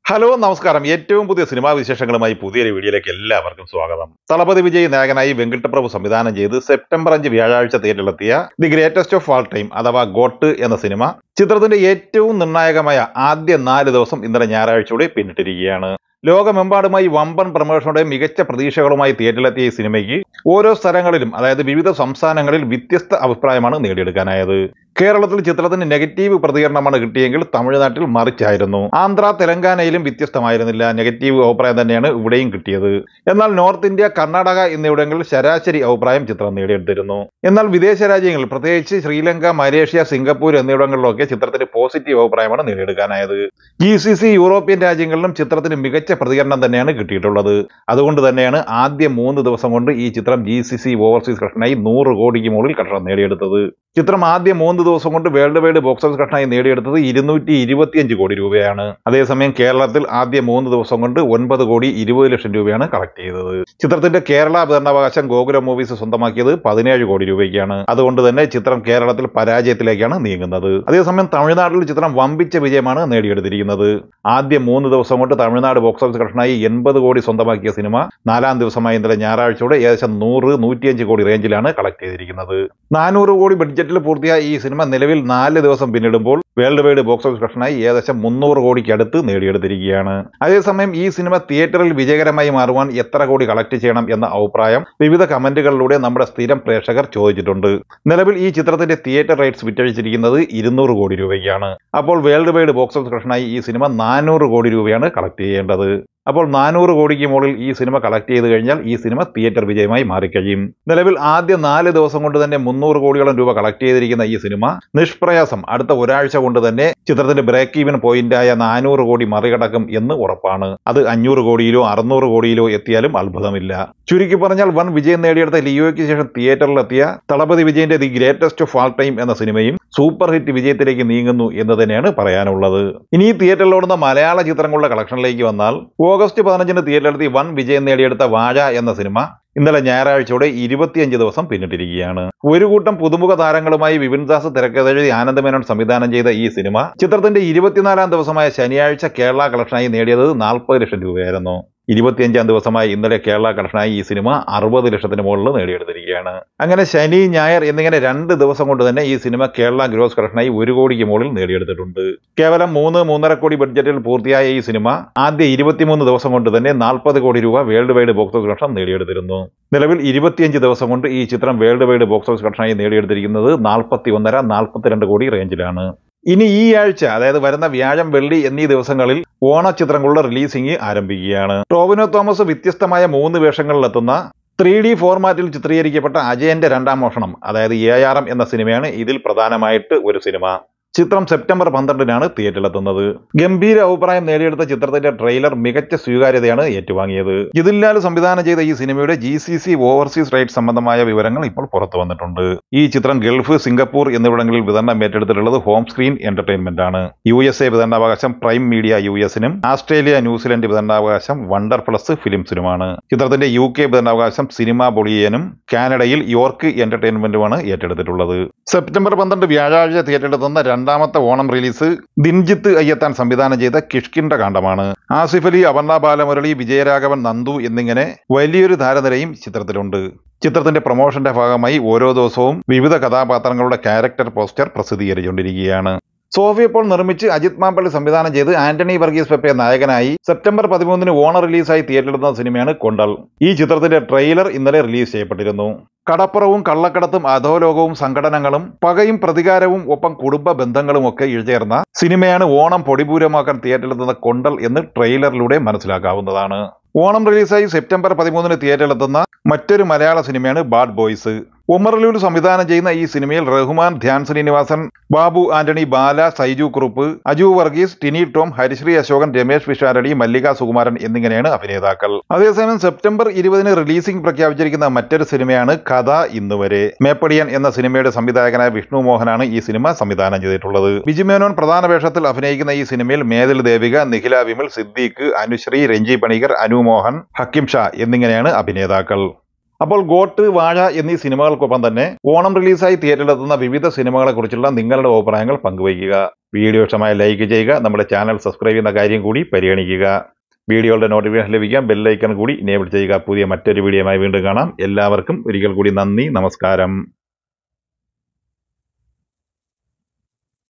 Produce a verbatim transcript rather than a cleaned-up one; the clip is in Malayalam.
ഹലോ നമസ്കാരം. ഏറ്റവും പുതിയ സിനിമാ വിശേഷങ്ങളുമായി പുതിയൊരു വീഡിയോയിലേക്ക് എല്ലാവർക്കും സ്വാഗതം. തളപതി വിജയ് നായകനായി വെങ്കിട്ടപ്രഭു സംവിധാനം ചെയ്ത് സെപ്റ്റംബർ അഞ്ച് വ്യാഴാഴ്ച തിയേറ്ററിലെത്തിയ the greatest of all time അഥവാ ഗോട്ട് എന്ന സിനിമ ചിത്രത്തിന്റെ ഏറ്റവും നിർണായകമായ ആദ്യ നാല് ദിവസം ഇന്നലെ ഞായറാഴ്ചയോടെ പിന്നിട്ടിരിക്കുകയാണ്. ലോകമെമ്പാടുമായി വമ്പൻ പ്രമോഷനുടെ മികച്ച പ്രതീക്ഷകളുമായി തിയേറ്ററിലെത്തിയ ഈ സിനിമയ്ക്ക് ഓരോ സ്ഥലങ്ങളിലും അതായത് വിവിധ സംസ്ഥാനങ്ങളിൽ വ്യത്യസ്ത അഭിപ്രായമാണ് നേടിയെടുക്കാനായത്. കേരളത്തിൽ ചിത്രത്തിന് നെഗറ്റീവ് പ്രതികരണമാണ് കിട്ടിയെങ്കിൽ തമിഴ്നാട്ടിൽ മറിച്ചായിരുന്നു. ആന്ധ്ര തെലങ്കാനയിലും വ്യത്യസ്തമായിരുന്നില്ല, നെഗറ്റീവ് അഭിപ്രായം തന്നെയാണ് ഇവിടെയും കിട്ടിയത്. എന്നാൽ നോർത്ത് ഇന്ത്യ, കർണാടക എന്നിവിടങ്ങളിൽ ശരാശരി അഭിപ്രായം ചിത്രം നേടിയെടുത്തിരുന്നു. എന്നാൽ വിദേശ രാജ്യങ്ങളിൽ പ്രത്യേകിച്ച് ശ്രീലങ്ക, മലേഷ്യ, സിംഗപ്പൂർ എന്നിവിടങ്ങളിലൊക്കെ ചിത്രത്തിന് പോസിറ്റീവ് അഭിപ്രായമാണ് നേടിയെടുക്കാനായത്. ജി സി സി യൂറോപ്യൻ രാജ്യങ്ങളിലും ചിത്രത്തിന് മികച്ച പ്രതികരണം തന്നെയാണ് കിട്ടിയിട്ടുള്ളത്. അതുകൊണ്ട് തന്നെയാണ് ആദ്യ മൂന്ന് ദിവസം കൊണ്ട് ഈ ചിത്രം ജി സി സി ഓവർസീസ് കളക്ഷനായി നൂറ് കോടിക്ക് മുകളിൽ കളക്ഷൻ നേടിയെടുത്തത്. ചിത്രം ആദ്യ മൂന്ന് ദിവസം കൊണ്ട് വേൾഡ് വൈഡ് ബോക്സ് ഓഫീസ് കളക്ഷനായി നേടിയെടുത്തത് ഇരുന്നൂറ്റി ഇരുപത്തിയഞ്ച് കോടി രൂപയാണ്. അതേസമയം കേരളത്തിൽ ആദ്യ മൂന്ന് ദിവസം കൊണ്ട് ഒൻപത് കോടി ഇരുപത് ലക്ഷം രൂപയാണ് കളക്ട് ചെയ്തത്. ചിത്രത്തിന്റെ കേരള വിതരണാവകാശം ഗോകുലം മൂവീസ് സ്വന്തമാക്കിയത് പതിനേഴ് കോടി രൂപയ്ക്കാണ്. അതുകൊണ്ട് തന്നെ ചിത്രം കേരളത്തിൽ പരാജയത്തിലേക്കാണ് നീങ്ങുന്നത്. അതേസമയം തമിഴ്നാട്ടിൽ ചിത്രം വമ്പിച്ച വിജയമാണ് നേടിയെടുത്തിരിക്കുന്നത്. ആദ്യ മൂന്ന് ദിവസം കൊണ്ട് തമിഴ്നാട് ബോക്സ് ഓഫീസ് കളക്ഷനായി എൺപത് കോടി സ്വന്തമാക്കിയ സിനിമ നാലാം ദിവസമായ ഇന്നലെ ഞായറാഴ്ചയോടെ ഏകദേശം നൂറ് നൂറ്റിയഞ്ച് കോടി റേഞ്ചിലാണ് കളക്ട് ചെയ്തിരിക്കുന്നത്. നാനൂറ് കോടി ബഡ്ജറ്റിൽ പൂർത്തിയായ ഈ സിനിമ നിലവിൽ നാല് ദിവസം പിന്നിടുമ്പോൾ വേൾഡ് വൈഡ് ബോക്സ് ഓഫീസ് കളക്ഷനായി ഏകദേശം മുന്നൂറ് കോടിക്ക് അടുത്ത് നേടിയെടുത്തിരിക്കുകയാണ്. അതേസമയം ഈ സിനിമ തിയേറ്ററിൽ വിജയകരമായി മാറുവാൻ എത്ര കോടി കളക്ട് ചെയ്യണം എന്ന അഭിപ്രായം വിവിധ കമന്റുകളിലൂടെ നമ്മുടെ സ്ഥിരം പ്രേക്ഷകർ ചോദിച്ചിട്ടുണ്ട്. നിലവിൽ ഈ ചിത്രത്തിന്റെ തിയേറ്റർ റൈറ്റ്സ് വിറ്റഴിച്ചിരിക്കുന്നത് ഇരുന്നൂറ് കോടി രൂപയ്ക്കാണ്. അപ്പോൾ വേൾഡ് വൈഡ് ബോക്സ് ഓഫീസ് കളക്ഷനായി ഈ സിനിമ നാനൂറ് കോടി രൂപയാണ് കളക്ട് ചെയ്യേണ്ടത്. അപ്പോൾ നാനൂറ് കോടിക്ക് മുകളിൽ ഈ സിനിമ കളക്ട് ചെയ്ത് കഴിഞ്ഞാൽ ഈ സിനിമ തിയേറ്റർ വിജയമായി മാറിക്കഴിയും. നിലവിൽ ആദ്യ നാല് ദിവസം കൊണ്ട് തന്നെ മുന്നൂറ് കോടിയോളം രൂപ കളക്ട് ചെയ്തിരിക്കുന്ന ഈ സിനിമ നിഷ്പ്രയാസം അടുത്ത ഒരാഴ്ച കൊണ്ട് തന്നെ ചിത്രത്തിന്റെ ബ്രേക്ക് ഈവൻ പോയിന്റായ നാനൂറ് കോടി മറികടക്കും എന്ന് ഉറപ്പാണ്. അത് അഞ്ഞൂറ് കോടിയിലോ അറുന്നൂറ് കോടിയിലോ എത്തിയാലും അത്ഭുതമില്ല. ചുരുക്കി പറഞ്ഞാൽ വൻ വിജയം നേടിയെടുത്ത ലിയോയ്ക്ക് ശേഷം തിയേറ്ററിലെത്തിയ തളപതി വിജയന്റെ the greatest of all time എന്ന സിനിമയും സൂപ്പർ ഹിറ്റ് വിജയത്തിലേക്ക് നീങ്ങുന്നു എന്ന് തന്നെയാണ് പറയാനുള്ളത്. ഇനി ഈ തിയേറ്ററിലോടുന്ന മലയാള ചിത്രങ്ങളുടെ കളക്ഷനിലേക്ക് വന്നാൽ ഓഗസ്റ്റ് പതിനഞ്ചിന് തിയേറ്ററിലെത്തി വൻ വിജയം നേടിയെടുത്ത വാഴ എന്ന സിനിമ ഇന്നലെ ഞായറാഴ്ചയോടെ ഇരുപത്തിയഞ്ച് ദിവസം പിന്നിട്ടിരിക്കുകയാണ്. ഒരു കൂട്ടം പുതുമുഖ താരങ്ങളുമായി വിപിൻ ദാസ് തിരക്കഥെഴുതി ആനന്ദ് മേനോൻ സംവിധാനം ചെയ്ത ഈ സിനിമ ചിത്രത്തിന്റെ ഇരുപത്തിനാലാം ദിവസമായ ശനിയാഴ്ച കേരള കളക്ഷനായി നേടിയത് നാൽപ്പത് ലക്ഷം രൂപയായിരുന്നു. ഇരുപത്തിയഞ്ചാം ദിവസമായി ഇന്നലെ കേരള കളക്ഷനായി ഈ സിനിമ അറുപത് ലക്ഷത്തിന് മുകളിൽ നേടിയെടുത്തിരിക്കുകയാണ്. അങ്ങനെ ശനി, ഞായർ എന്നിങ്ങനെ രണ്ട് ദിവസം കൊണ്ട് തന്നെ ഈ സിനിമ കേരള ഗ്രോസ് കളക്ഷനായി ഒരു കോടിക്ക് മുകളിൽ നേടിയെടുത്തിട്ടുണ്ട്. കേവലം മൂന്ന് മൂന്നര കോടി ബഡ്ജറ്റിൽ പൂർത്തിയായ ഈ സിനിമ ആദ്യ ഇരുപത്തിമൂന്ന് ദിവസം കൊണ്ട് തന്നെ നാൽപ്പത് കോടി രൂപ world wide box office collection നേടിയെടുത്തിരുന്നു. നിലവിൽ ഇരുപത്തിയഞ്ച് ദിവസം കൊണ്ട് ഈ ചിത്രം വേൾഡ് വൈഡ് ബോക്സ് ഓഫീസ് കളക്ഷനായി നേടിയെടുത്തിരിക്കുന്നത് നാൽപ്പത്തി ഒന്നര നാൽപ്പത്തിരണ്ട് കോടി റേഞ്ചിലാണ്. ഇനി ഈ ആഴ്ച അതായത് വരുന്ന വ്യാഴം, വെള്ളി എന്നീ ദിവസങ്ങളിൽ ഓണച്ചിത്രങ്ങളുടെ റിലീസിംഗ് ആരംഭിക്കുകയാണ്. ടോവിനോ തോമസ് വ്യത്യസ്തമായ മൂന്ന് വേഷങ്ങളിലെത്തുന്ന ത്രീ ഡി ഫോർമാറ്റിൽ ചിത്രീകരിക്കപ്പെട്ട അജയന്റെ രണ്ടാം മോഷണം അതായത് എ ആർ എം എന്ന സിനിമയാണ് ഇതിൽ പ്രധാനമായിട്ട് ഒരു സിനിമ. ചിത്രം സെപ്റ്റംബർ പന്ത്രണ്ടിനാണ് തിയേറ്ററിലെത്തുന്നത്. ഗംഭീര അഭിപ്രായം നേടിയെടുത്ത ചിത്രത്തിന്റെ ട്രെയിലർ മികച്ച സ്വീകാര്യതയാണ് ഏറ്റുവാങ്ങിയത്. ജിതിൻലാൽ സംവിധാനം ചെയ്ത ഈ സിനിമയുടെ G C C overseas right സംബന്ധമായ വിവരങ്ങൾ ഇപ്പോൾ പുറത്തു വന്നിട്ടുണ്ട്. ഈ ചിത്രം ഗൾഫ്, സിംഗപ്പൂർ എന്നിവിടങ്ങളിൽ വിതരണം ഏറ്റെടുത്തിട്ടുള്ളത് ഹോം സ്ക്രീൻ എന്റർടൈൻമെന്റ് ആണ്. യു എസ് എ വിതരണാവകാശം പ്രൈം മീഡിയ യു എസിനും ഓസ്ട്രേലിയ, ന്യൂസിലൻഡ് വിതരണാവകാശം വണ്ടർ പ്ലസ് ഫിലിംസിനുമാണ്. ചിത്രത്തിന്റെ യു കെ വിതരണാവകാശം സിനിമ ബൊളിയനും കാനഡയിൽ യോർക്ക് എന്റർടൈൻമെന്റുമാണ് ഏറ്റെടുത്തിട്ടുള്ളത്. സെപ്റ്റംബർ പന്ത്രണ്ട് വ്യാഴാഴ്ച തിയേറ്ററിലെത്തുന്ന രണ്ടാമത്തെ ഓണം റിലീസ് ദിൻജിത്ത് അയ്യത്താൻ സംവിധാനം ചെയ്ത കിഷ്കിൻഡ കാണ്ഡമാണ്. ആസിഫ് അലി, അപർണ ബാലമുരളി, വിജയരാഘവൻ, നന്ദു എന്നിങ്ങനെ വലിയൊരു താരനിരയും ചിത്രത്തിലുണ്ട്. ചിത്രത്തിന്റെ പ്രൊമോഷന്റെ ഭാഗമായി ഓരോ ദിവസവും വിവിധ കഥാപാത്രങ്ങളുടെ ക്യാരക്ടർ പോസ്റ്റർ പ്രസിദ്ധീകരിച്ചുകൊണ്ടിരിക്കുകയാണ്. സോഫി ഇപ്പോൾ നിർമ്മിച്ച് അജിത് മാമ്പള്ളി സംവിധാനം ചെയ്ത് ആന്റണി വർഗീസ് പെപ്പെ നായകനായി സെപ്റ്റംബർ പതിമൂന്നിന് ഓണ റിലീസായി തിയേറ്ററിലെത്തുന്ന സിനിമയാണ് കൊണ്ടൽ. ഈ ചിത്രത്തിന്റെ ട്രെയിലർ ഇന്നലെ റിലീസ് ചെയ്യപ്പെട്ടിരുന്നു. കടപ്പുറവും കള്ളക്കടത്തും അധോലോകവും സംഘടനകളും പകയും പ്രതികാരവും ഒപ്പം കുടുംബ ബന്ധങ്ങളും ഒക്കെ ഇഴചേർന്ന സിനിമയാണ് ഓണം പൊടിപൂരമാക്കാൻ തിയേറ്ററിലെത്തുന്ന കൊണ്ടൽ എന്ന് ട്രെയിലറിലൂടെ മനസ്സിലാക്കാവുന്നതാണ്. ഓണം റിലീസായി സെപ്റ്റംബർ പതിമൂന്നിന് തിയേറ്ററിലെത്തുന്ന മറ്റൊരു മലയാള സിനിമയാണ് ബാഡ് ബോയ്സ്. ഉമർ ലുലു സംവിധാനം ചെയ്യുന്ന ഈ സിനിമയിൽ റഹ്മാൻ, ധ്യാൻ ശ്രീനിവാസൻ, ബാബു ആന്റണി, ബാല, സൈജു കുറുപ്പ്, അജു വർഗീസ്, ടിനി ടോം, ഹരിശ്രീ അശോകൻ, രമേശ് പിഷാരടി, മല്ലിക സുകുമാരൻ എന്നിങ്ങനെയാണ് അഭിനേതാക്കൾ. അതേസമയം സെപ്റ്റംബർ ഇരുപതിന് റിലീസിംഗ് പ്രഖ്യാപിച്ചിരിക്കുന്ന മറ്റൊരു സിനിമയാണ് കഥ ഇന്നുവരെ. മേപ്പടിയൻ എന്ന സിനിമയുടെ സംവിധായകനായ വിഷ്ണു മോഹനാണ് ഈ സിനിമ സംവിധാനം ചെയ്തിട്ടുള്ളത്. ബിജു മേനോൻ പ്രധാന വേഷത്തിൽ അഭിനയിക്കുന്ന ഈ സിനിമയിൽ മേതിൽ ദേവിക, നിഖില വിമൽ, സിദ്ദീഖ്, അനുശ്രീ, രഞ്ജി പണിക്കർ, അനു മോഹൻ, ഹക്കിം ഷാ എന്നിങ്ങനെയാണ് അഭിനേതാക്കൾ. അപ്പോൾ ഗോട്ട്, വാഴ എന്നീ സിനിമകൾക്കൊപ്പം തന്നെ ഓണം റിലീസായി തിയേറ്ററിലെത്തുന്ന വിവിധ സിനിമകളെ കുറിച്ചുള്ള നിങ്ങളുടെ അഭിപ്രായങ്ങൾ പങ്കുവയ്ക്കുക. വീഡിയോ ഇഷ്ടമായ ലൈക്ക് ചെയ്യുക. നമ്മുടെ ചാനൽ സബ്സ്ക്രൈബ് ചെയ്യുന്ന കാര്യം കൂടി പരിഗണിക്കുക. വീഡിയോയുടെ നോട്ടിഫിക്കേഷൻ ലഭിക്കാൻ ബെല്ലൈക്കൺ കൂടി എനേബിൾ ചെയ്യുക. പുതിയ മറ്റൊരു വീഡിയോയുമായി വീണ്ടും കാണാം. എല്ലാവർക്കും ഒരിക്കൽ കൂടി നന്ദി, നമസ്കാരം.